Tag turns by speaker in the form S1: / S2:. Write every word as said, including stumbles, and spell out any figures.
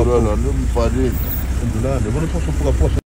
S1: Allora, non mi fa niente.
S2: Alhamdulillah, devono posso pure